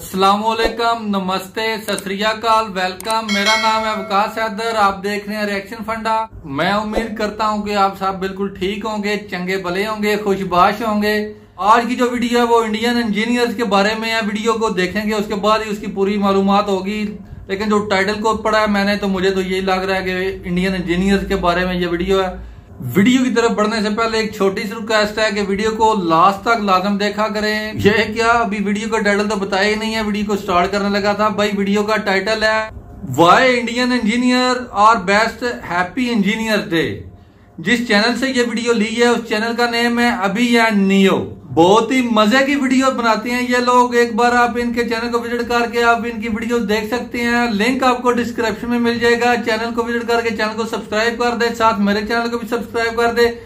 अस्सलामुअलैकुम, नमस्ते, सत श्री अकाल, वेलकम। मेरा नाम है वकास हैदर, आप देख रहे हैं रिएक्शन फंडा। मैं उम्मीद करता हूं कि आप सब बिल्कुल ठीक होंगे, चंगे भले होंगे, खुशबाश होंगे। आज की जो वीडियो है वो इंडियन इंजीनियर्स के बारे में है। वीडियो को देखेंगे, उसके बाद ही उसकी पूरी मालूमात होगी। लेकिन जो टाइटल को पढ़ा है मैंने, तो मुझे तो यही लग रहा है कि इंडियन इंजीनियर्स के बारे में ये वीडियो है। वीडियो की तरफ बढ़ने से पहले एक छोटी सी रिक्वेस्ट है कि वीडियो को लास्ट तक लाजम देखा करें। ये क्या, अभी वीडियो का टाइटल तो बताया ही नहीं है, वीडियो को स्टार्ट करने लगा था। भाई वीडियो का टाइटल है why Indian engineer are best, happy engineer day. जिस चैनल से ये वीडियो ली है उस चैनल का नेम है अभी या नियो। बहुत ही मजे की वीडियो बनाते हैं ये लोग। एक बार आप इनके चैनल को विजिट करके आप इनकी वीडियो देख सकते हैं। लिंक आपको डिस्क्रिप्शन में मिल जाएगा। चैनल को विजिट करके चैनल को सब्सक्राइब कर दे, साथ मेरे चैनल को भी सब्सक्राइब कर दे।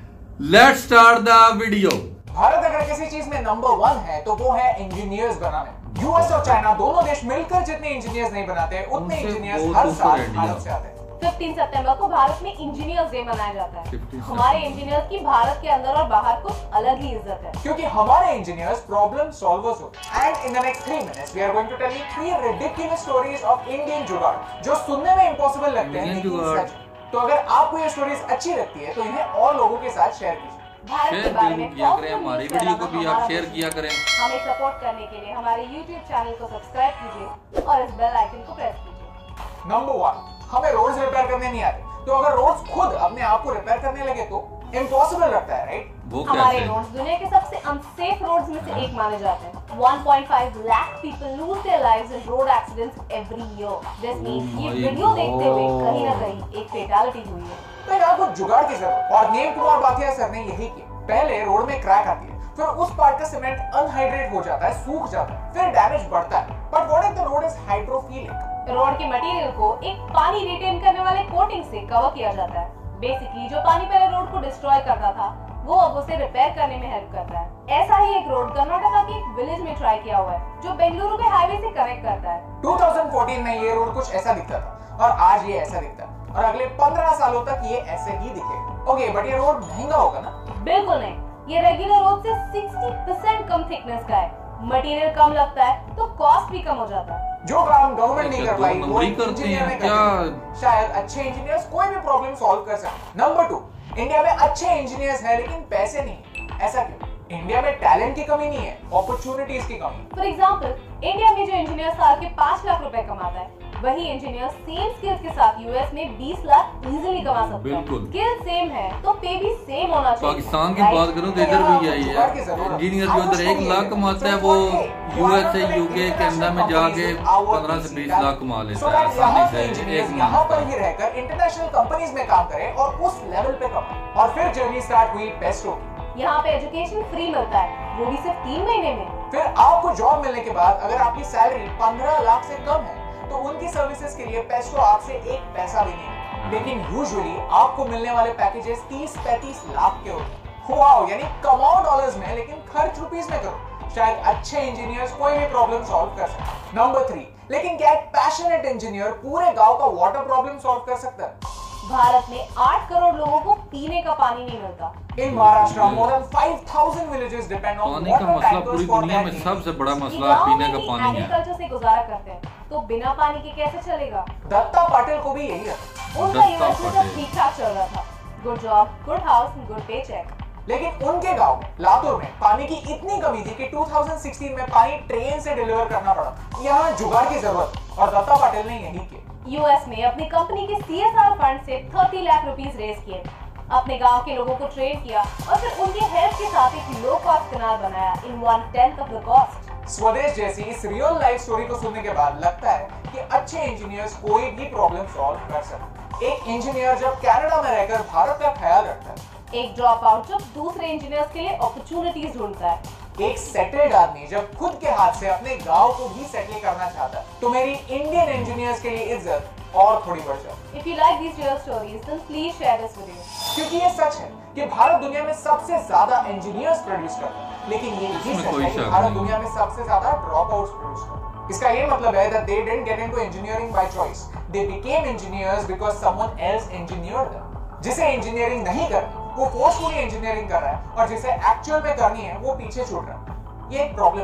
Let's start the video. Bharat अगर किसी चीज में नंबर 1 है तो वो है इंजीनियर्स बनाने। यूएस और चाइना दोनों देश मिलकर जितने इंजीनियर्स नहीं बनाते उतने इंजीनियर्स हर साल भारत से आते हैं। 15 सितंबर को भारत में इंजीनियर्स डे मनाया जाता है। हमारे इंजीनियर्स की भारत के अंदर और बाहर कुछ अलग ही इज्जत है, क्योंकि हमारे इंजीनियर्स प्रॉब्लम सॉल्वर्स होते हैं। And in the next 3 minutes we are going to tell you 3 ridiculous stories of Indian jugaad जो सुनने में इम्पॉसिबल लगते हैं लेकिन सच। तो अगर आपको ये स्टोरीज अच्छी लगती है तो इन्हें और लोगों के साथ शेयर कीजिए। भारत के बारे में किया करें, हमारी वीडियो को भी आप शेयर किया करें। हमें सपोर्ट करने के लिए हमारे YouTube चैनल को सब्सक्राइब कीजिए और इस बेल आइकन को प्रेस कीजिए। नंबर 1, हमें रोड्स रिपेयर करने नहीं आते। तो अगर रोड्स खुद अपने आप को रिपेयर करने लगे तो इम्पॉसिबल लगता है, राइट? हमारे रोड्स दुनिया के सबसे अनसेफ रोड्स में से एक माने जाते हैं। 1.5 lakh people lose their lives in road accidents every year. This means ये वीडियो देखते हुए कहीं ना कहीं एक फेटालिटी हुई है। तो यार कुछ जुगाड़ की जरूरत, और नीम कुमार बाथिया सर ने यही किया। पहले रोड में क्रैक आती है, फिर उस पार्ट का सीमेंट अनहाइड्रेट हो जाता है, सूख जाता है, फिर डैमेज बढ़ता है। But what if the road is hydrophilic? Road के मटेरियल को एक पानी रिटेन करने वाले कोटिंग से कवर किया जाता है। बेसिकली जो पानी पहले रोड को डिस्ट्रॉय करता था वो अब उसे रिपेयर करने में हेल्प करता है। ऐसा ही एक रोड कर्नाटका के एक विलेज में ट्राई किया हुआ है जो बेंगलुरु के हाईवे से कनेक्ट करता है। 2014 में ये रोड कुछ ऐसा दिखता था और आज ये ऐसा दिखता है, और अगले 15 सालों तक ये ऐसे ही दिखेगा। ओके, बट ये रोड महंगा होगा ना? बिल्कुल नहीं, ये रेगुलर रोड से 60% कम थिकनेस का है। मटेरियल कम लगता है तो कॉस्ट भी कम हो जाता है। जो काम गवर्नमेंट नहीं कर पाई वो इंजीनियर ने क्या? शायद अच्छे इंजीनियर्स कोई भी प्रॉब्लम सॉल्व कर सकते। नंबर 2, इंडिया में अच्छे इंजीनियर्स हैं लेकिन पैसे नहीं। ऐसा क्यों? इंडिया में टैलेंट की कमी नहीं है, अपॉर्चुनिटीज की कमी। फॉर एग्जांपल, इंडिया में जो इंजीनियर साल के 5 लाख रुपए कमाता है, वही इंजीनियर सेम स्किल्स के साथ यूएस में 20 लाख इजीली कमा सकता है। स्किल सेम है तो पे भी सेम होना चाहिए। पाकिस्तान की बात करूं तो इधर भी यही है। इंजीनियर जो इधर 1 लाख कमाता है वो यूएस से यूके कनाडा में जाके 15 से 20 लाख कमा लेता है आसानी से। एक यहाँ पर ही रहकर इंटरनेशनल कंपनीज में काम करे और उस लेवल पे कमाए, और फिर जर्नी स्टार्ट हुई पेस्टो की। यहाँ पे एजुकेशन फ्री मिलता है, वो भी सिर्फ 3 महीने में। फिर आपको जॉब मिलने के बाद अगर आपकी सैलरी 15 लाख से कम है तो उनकी सर्विसेज के लिए पेस्टो आपसे 1 पैसा भी नहीं। लेकिन यूजुअली आपको मिलने वाले पैकेजेस 30-35 लाख के होते हैं। वाओ, यानी कमाओ डॉलर्स में लेकिन खर्च रुपीस में करो। शायद अच्छे इंजीनियर्स कोई भी प्रॉब्लम सॉल्व कर सकते। नंबर 3, लेकिन क्या एक पैशनेट इंजीनियर पूरे गांव का वाटर प्रॉब्लम सॉल्व कर सकता है? भारत में 8 करोड़ लोगों को पीने का पानी नहीं मिलता। इन Maharashtra more than 5000 villages depend on पानी का मसला पूरी दुनिया में सबसे बड़ा मसला पीने का पानी है। एग्रीकल्चर से गुजारा करते हैं तो बिना पानी के कैसे चलेगा? दत्ता पाटिल को भी यही है। उनका यूएस में सब ठीक ठाक चल रहा था, good job, good house, good pay cheque. लेकिन उनके गांव में लातूर में पानी की इतनी कमी थी कि 2016 में पानी ट्रेन से डिलीवर करना पड़ा। यहाँ जुगाड़ की जरूरत, और दत्ता पाटिल ने यही किया। यूएस में अपनी कंपनी के सीएसआर फंड से 30 लाख रुपीस रेज किए, अपने गांव के लोगों को ट्रेन किया और फिर उनकी हेल्प के साथ एक लो कॉस्ट कैनाल बनाया इन 1/10 ऑफ द कॉस्ट। स्वदेश जैसी इस रियल लाइफ स्टोरी को सुनने के बाद लगता है कि अच्छे इंजीनियर्स कोई भी प्रॉब्लम सॉल्व कर सकते। एक इंजीनियर जब कनाडा में रहकर भारत का ख्याल रखता है, एक ड्रॉप आउट जब दूसरे इंजीनियर्स के लिए अपॉर्चुनिटीज ढूंढता है, एक सेटल्ड आदमी जब खुद के हाथ से अपने गांव को भी सेटल करना चाहता है, तो मेरी इंडियन इंजीनियर्स के लिए इज्जत और थोड़ी बढ़ जाती। If you like these real stories, then please share this video. क्योंकि ये सच है कि भारत दुनिया में सबसे ज्यादा इंजीनियर्स प्रोड्यूस करता है, लेकिन ये भी सच है कि भारत दुनिया में सबसे ज्यादा ड्रॉप आउट्स प्रोड्यूस करता है। इसका ये मतलब है that they didn't get into engineering by choice. They became engineers because someone else engineered them. जिसे इंजीनियरिंग नहीं करनी वो फोर्सफुली इंजीनियरिंग कर रहा है, और जिसे एक्चुअल में करनी है वो पीछे छूट रहा है। ये एक प्रॉब्लम है।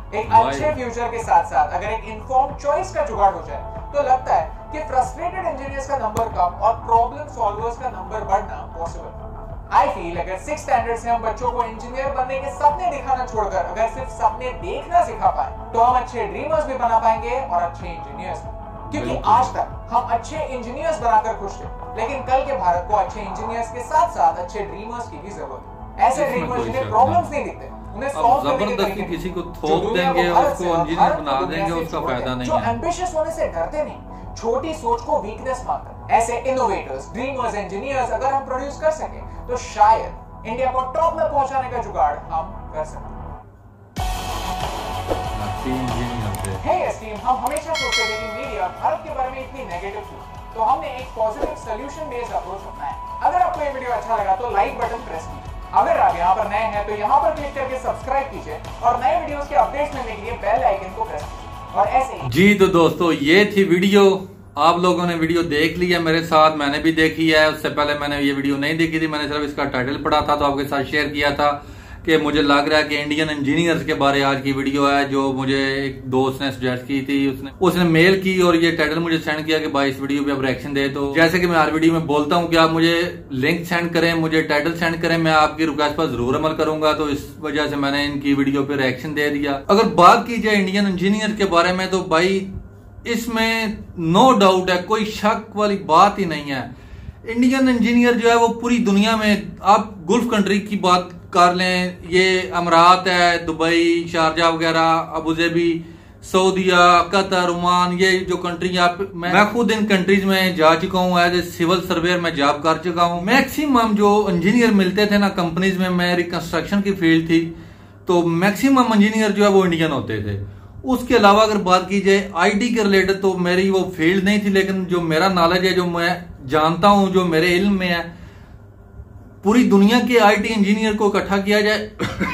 एक अच्छे फ्यूचर के साथ साथ अगर एक इन्फॉर्म्ड चॉइस का जुगाड़ हो जाए तो लगता है कि फ्रस्ट्रेटेड इंजीनियर्स का नंबर कम और प्रॉब्लम सॉल्वर्स का नंबर बढ़ना पॉसिबल। आई फील अगर 6th स्टैंडर्ड से हम बच्चों को इंजीनियर बनने के सपने दिखाना छोड़कर अगर सिर्फ सपने देखना सिखा पाए तो हम अच्छे ड्रीमर्स भी बना पाएंगे और अच्छे इंजीनियर्स भी। क्योंकि आज तक हम अच्छे इंजीनियर्स बनाकर खुश थे, लेकिन कल के भारत को अच्छे इंजीनियर्स के साथ साथ अच्छे ड्रीमर्स की भी जरूरत है। ऐसे ड्रीमर्स जिन्हें प्रॉब्लम्स नहीं दिखते, उन्हें सॉल्व करने के जबरदस्ती किसी को थोप देंगे और उसको इंजीनियर बना देंगे, उसका फायदा नहीं है। जो एम्बिशियस होने से डरते नहीं, छोटी सोच को वीकनेस मानकर ऐसे इनोवेटर्स, ड्रीमर्स, इंजीनियर्स अगर हम प्रोड्यूस कर सके तो शायद इंडिया को टॉप में पहुंचाने का जुगाड़ हम कर सकते हैं। हम हमेशा सोचते थे कि मीडिया भारत के बारे में इतनी नेगेटिव थी, तो हमने एक पॉजिटिव सॉल्यूशन बेस्ड अप्रोच अपनाया। अगर आपको ये वीडियो अच्छा लगा तो लाइक बटन प्रेस कीजिए। अगर आप यहाँ पर नए हैं तो यहाँ पर क्लिक करके सब्सक्राइब कीजिए और नए वीडियोस के अपडेट्स मिलने के लिए बेल आइकन को प्रेस कीजिए। और ऐसे ही जी तो दोस्तों, ये थी वीडियो। आप लोगों ने वीडियो देख लिया मेरे साथ, मैंने भी देखी है। उससे पहले मैंने ये वीडियो नहीं देखी थी, मैंने सिर्फ इसका टाइटल पढ़ा था तो आपके साथ शेयर किया था कि मुझे लग रहा है कि इंडियन इंजीनियर्स के बारे आज की वीडियो है, जो मुझे एक दोस्त ने सजेस्ट की थी। उसने मेल की और ये टाइटल मुझे सेंड किया कि भाई इस वीडियो पे आप रिएक्शन दे। तो जैसे कि मैं हर वीडियो में बोलता हूँ कि आप मुझे लिंक सेंड करें, मुझे टाइटल सेंड करें, मैं आपकी रिक्वेस्ट पर जरूर अमल करूंगा। तो इस वजह से मैंने इनकी वीडियो पे रिएक्शन दे दिया। अगर बात की जाए इंडियन इंजीनियर के बारे में तो भाई इसमें नो डाउट है, कोई शक वाली बात ही नहीं है। इंडियन इंजीनियर जो है वो पूरी दुनिया में, आप गुल्फ कंट्री की बात कर लें, ये अमरात है, दुबई, शारजा वगैरह, अबूधाबी, सऊदीया, कतर, ओमान, ये जो कंट्री मैं खुद इन कंट्रीज में जा चुका हूँ। एज ए सिविल सर्वेयर में जॉब कर चुका हूँ। मैक्सिमम जो इंजीनियर मिलते थे ना कंपनीज में, मेरी कंस्ट्रक्शन की फील्ड थी, तो मैक्सिमम इंजीनियर जो है वो इंडियन होते थे। उसके अलावा अगर बात की जाए आईटी के रिलेटेड तो मेरी वो फील्ड नहीं थी, लेकिन जो मेरा नॉलेज है, जो मैं जानता हूं, जो मेरे इल्म में है, पूरी दुनिया के आईटी इंजीनियर को इकट्ठा किया जाए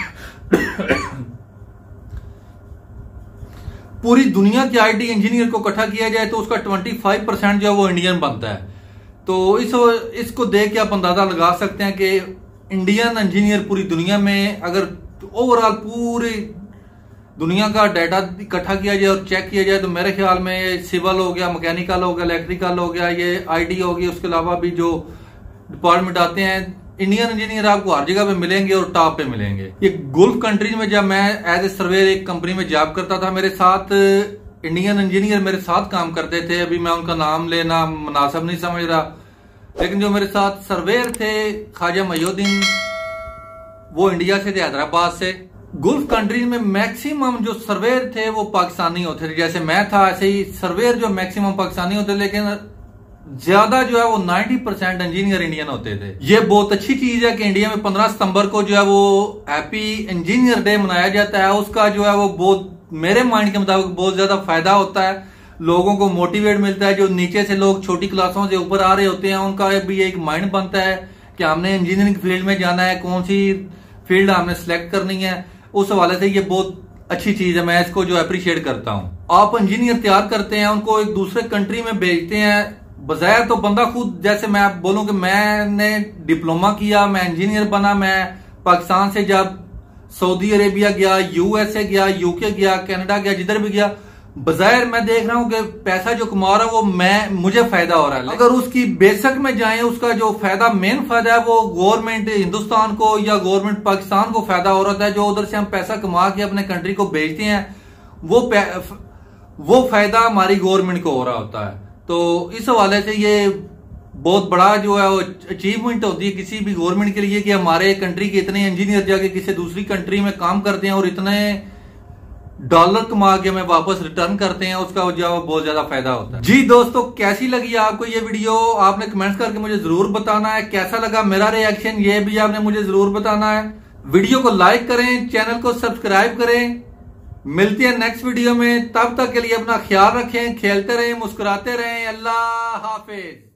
पूरी दुनिया के आईटी इंजीनियर को इकट्ठा किया जाए तो उसका 25% जो है वो इंडियन बनता है। तो इसको देख के आप अंदाजा लगा सकते हैं कि इंडियन इंजीनियर पूरी दुनिया में, अगर ओवरऑल पूरी दुनिया का डाटा इकट्ठा किया जाए और चेक किया जाए तो मेरे ख्याल में ये सिविल हो गया, मैकेनिकल हो गया, इलेक्ट्रिकल हो गया, ये आईटी हो गई, उसके अलावा भी जो डिपार्टमेंट आते हैं, इंडियन इंजीनियर आपको हर जगह पे मिलेंगे और टॉप पे मिलेंगे। ये गुल्फ कंट्रीज में जब मैं एज ए सर्वेयर एक कंपनी में जॉब करता था, मेरे साथ इंडियन इंजीनियर मेरे साथ काम करते थे। अभी मैं उनका नाम लेना मुनासिब नहीं समझ रहा, लेकिन जो मेरे साथ सर्वेयर थे ख्वाजा मयूद्दीन, वो इंडिया से थे, हैदराबाद से। गुल्फ कंट्रीज में मैक्सिमम जो सर्वेयर थे वो पाकिस्तानी होते थे। जैसे मैं था ऐसे ही सर्वेयर जो मैक्सिमम पाकिस्तानी होते, लेकिन ज्यादा जो है वो 90% इंजीनियर इंडियन होते थे। ये बहुत अच्छी चीज है कि इंडिया में 15 सितंबर को जो है वो हैप्पी इंजीनियर डे मनाया जाता है। उसका जो है वो बहुत, मेरे माइंड के मुताबिक बहुत ज्यादा फायदा होता है, लोगों को मोटिवेट मिलता है। जो नीचे से लोग छोटी क्लासों से ऊपर आ रहे होते हैं, उनका भी एक माइंड बनता है कि हमने इंजीनियरिंग फील्ड में जाना है, कौन सी फील्ड हमने सिलेक्ट करनी है। उस हवाले से ये बहुत अच्छी चीज है, मैं इसको जो अप्रिशिएट करता हूँ। आप इंजीनियर तैयार करते हैं, उनको एक दूसरे कंट्री में भेजते हैं, बजाय तो बंदा खुद, जैसे मैं बोलूं कि मैंने डिप्लोमा किया, मैं इंजीनियर बना, मैं पाकिस्तान से जब सऊदी अरेबिया गया, यूएसए गया, यूके गया, कनाडा गया, जिधर भी गया, बजाय मैं देख रहा हूं कि पैसा जो कमा रहा है वो मुझे फायदा हो रहा है। अगर उसकी बेसिक में जाएं, उसका जो फायदा, मेन फायदा है वो गवर्नमेंट हिंदुस्तान को या गवर्नमेंट पाकिस्तान को फायदा हो रहा है। जो उधर से हम पैसा कमा के अपने कंट्री को भेजते हैं, वो फायदा हमारी गवर्नमेंट को हो रहा होता है। तो इस हवाले से ये बहुत बड़ा जो है वो अचीवमेंट होती है किसी भी गवर्नमेंट के लिए कि हमारे कंट्री के इतने इंजीनियर जाके किसी दूसरी कंट्री में काम करते हैं और इतने डॉलर कमा के हमें वापस रिटर्न करते हैं, उसका जो है बहुत ज्यादा फायदा होता है। जी दोस्तों, कैसी लगी आपको ये वीडियो? आपने कमेंट्स करके मुझे जरूर बताना है। कैसा लगा मेरा रिएक्शन, ये भी आपने मुझे जरूर बताना है। वीडियो को लाइक करें, चैनल को सब्सक्राइब करें। मिलते हैं नेक्स्ट वीडियो में, तब तक के लिए अपना ख्याल रखें, खेलते रहें, मुस्कुराते रहें। अल्लाह हाफिज।